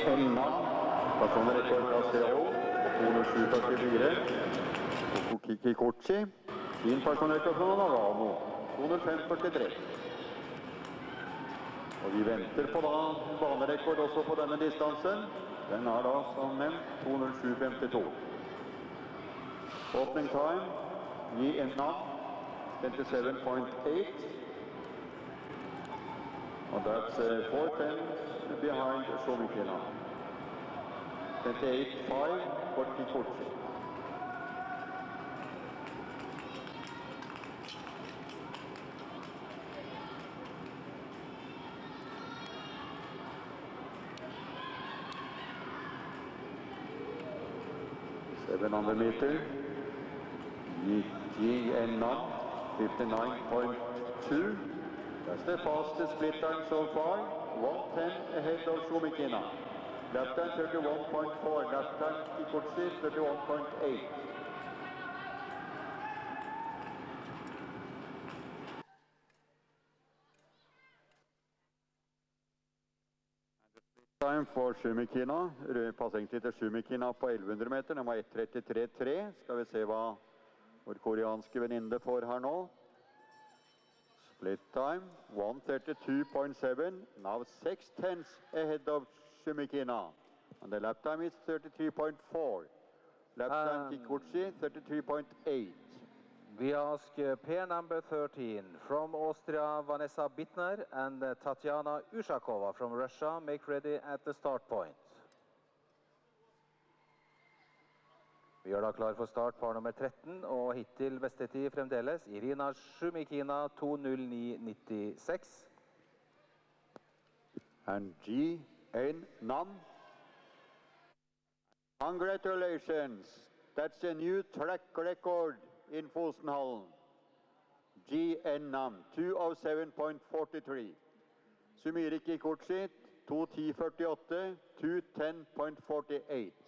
Elnan, personrekord fra CO, på 2.07.44. Kiki Kochi, sin personrekord fra Nagano, 2.05.43. Og vi venter på da banerekord også på denne distansen. Den er da som nevnt 2.07.52. Opening time, Yi Elnan, 27.8. And that's 4 tenths behind Shomikina. 28.5 for Kikuchi. $700 meter. Yi Elnan, 59.2. That's the fastest split time so far. 1:10 ahead of Shomikina. Lap time 31.4. Lap time Kikuchi 31.8. Time for Shomikina. Passingtid til Shomikina på 1100 meter. Den var 1:33.3. Skal vi se hva vår koreanske venninne får her nå. Split time, 1:32.7. Now 6 tenths ahead of Shomikina. And the lap time is 33.4. Lap time Kikuchi, 33.8. We ask pair number 13 from Austria, Vanessa Bittner, and Tatiana Ushakova from Russia. Make ready at the start point. Vi gjør da klar for start par nummer 13, og hittil beste tid fremdeles. Irina Shomikina, 2.09.96. And Yi Elnan. Congratulations. That's a new track record in Fosenhallen. Yi Elnan, 2:07.43. Sumire Kikuchi, 2:10.48, 2:10.48.